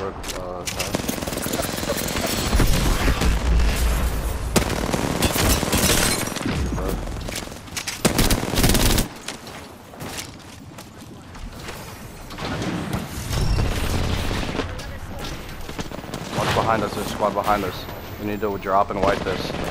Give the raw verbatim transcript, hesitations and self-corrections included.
broke, uh, car. Watch behind us, there's a squad behind us. We need to drop and wipe this.